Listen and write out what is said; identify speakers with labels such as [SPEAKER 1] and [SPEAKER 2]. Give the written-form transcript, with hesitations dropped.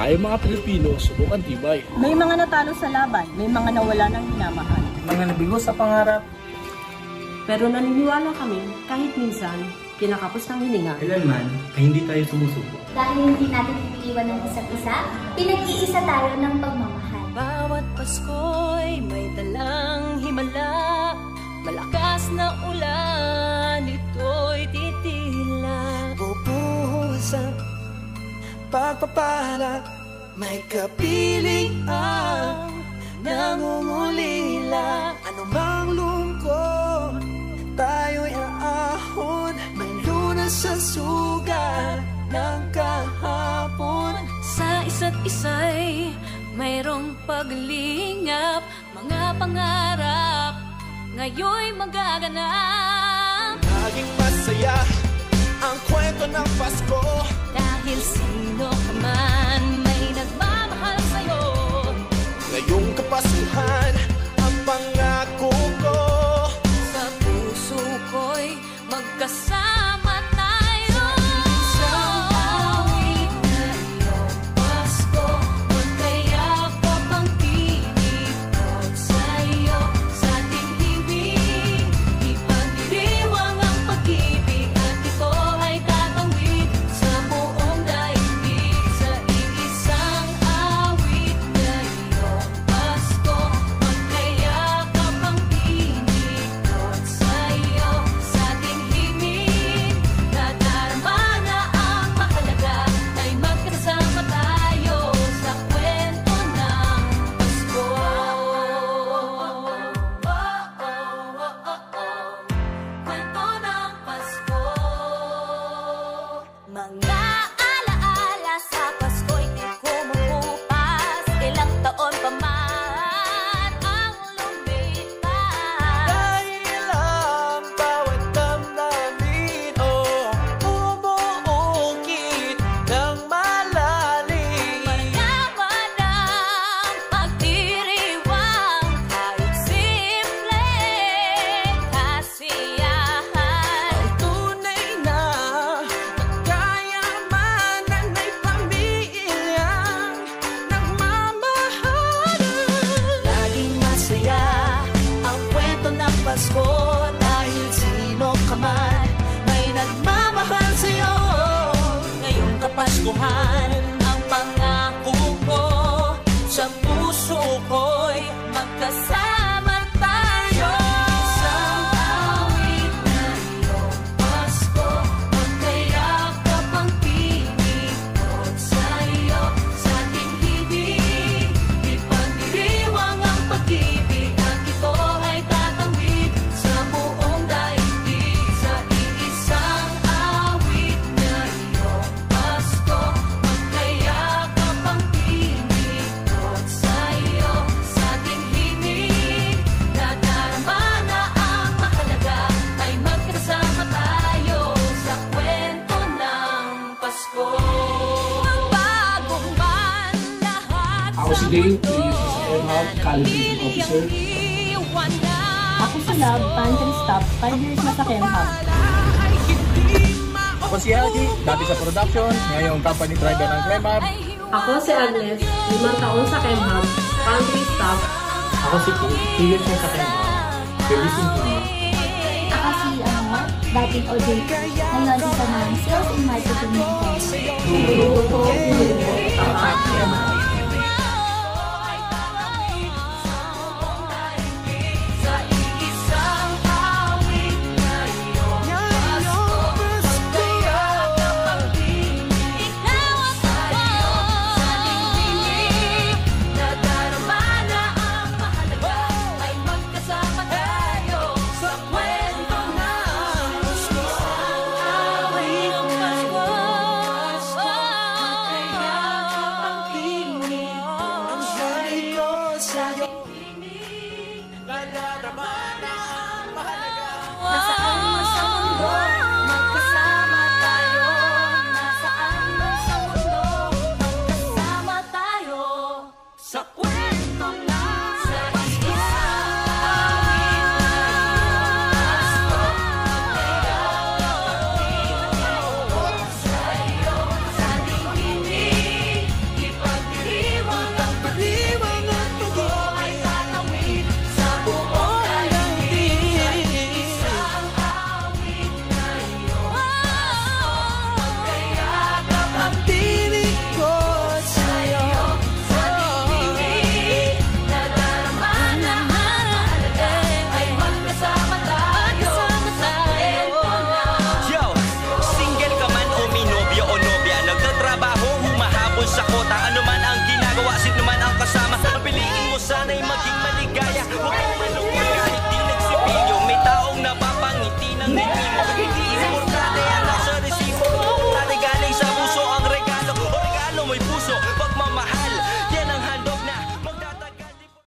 [SPEAKER 1] Kaya mga Pilipino, subok ang tibay.
[SPEAKER 2] May mga natalo sa laban, may mga nawala ng hinamahal.
[SPEAKER 3] Mga nabigo sa pangarap.
[SPEAKER 4] Pero naniniwala kami, kahit minsan, kinakapos ng hininga.
[SPEAKER 3] Kailanman ay hindi tayo sumusuko.
[SPEAKER 5] Dahil hindi natin iniiwan ng isa't isa, pinag-iisa tayo ng pagmamahal.
[SPEAKER 6] Bawat Pasko'y may dalang himala, malakas na ulan, ito'y titila.
[SPEAKER 7] Bubuhos ang pagpapala, may kapiling ang nangungulila. Anumang lungkot, tayo'y aahon, may lunas sa sugat ng kahapon.
[SPEAKER 6] Sa isa't isa'y mayroong paglingap, mga pangarap ngayon'y magaganap.
[SPEAKER 7] Laging masaya ang kwento ng Pasko,
[SPEAKER 6] Dahil sino ka man may nagmamahal sa'yo.
[SPEAKER 7] ngayong kapasuhan ang pangako ko.
[SPEAKER 6] Sa puso ko'y magkasama tayo.
[SPEAKER 7] Isang
[SPEAKER 6] awit na iyong Pasko, magkayakap ang tinig sa'yo. Sa ating himig, ipagdiriwang ang pag-ibig, at ito ay tatawid sa buong daigdig. Sa iisang awit na iyong Pasko, magkayakap ang tinig sa'yo. Sa ating himig, nadarama na ang mahalaga, ay magkasama tayo sa kwento ng Pasko. Kwento ng Pasko. Mga alaala sa Pasko'y di kumukupas, ilang taon pa man ang lumipas.
[SPEAKER 7] Dahil ang bawat damdamin bumuukit ng malalim.
[SPEAKER 6] Malaman ang pagdiriwang, kahit simple kasiyahan.
[SPEAKER 7] Ang tunay na kayamanan ay pamilyang nagmamahalan.
[SPEAKER 6] Laging masaya ang kwento ng Pasko, dahil sino ka man may nagmamahal sa'yo. Ngayong Kapaskuhan, ang pangako ko, sa puso ko'y magkasama tayo. Isang awit na iyong Pasko, magkayakap ang tinig sa'yo. Sa ating himig, ipagdiriwang ang pag-ibig, at ito ay tatawid sa buong daigdig. Sa iisang awit na iyong Pasko, magkayakap ang tinig sa'yo. Sa ating himig, nadarama na ang mahalaga, ay magkasama tayo sa kwento ng Pasko. Ang bagong man, lahat
[SPEAKER 1] Ako si Dave, 3 years sa Hub, Calibration Officer.
[SPEAKER 2] Ako si Love, pantry staff, 5 years na sa Kenhub.
[SPEAKER 3] Ako si Algie, dati sa production, ngayong company driver ng Clemab.
[SPEAKER 4] Ako si Agnes, 5 taon sa Kenhub, pantry staff.
[SPEAKER 3] Ako si Pete, 2 years na sa Clemab. Servicing team.
[SPEAKER 5] Ako si dating auditor, ngayon isa ng sales and marketing manager.
[SPEAKER 7] Nadarama na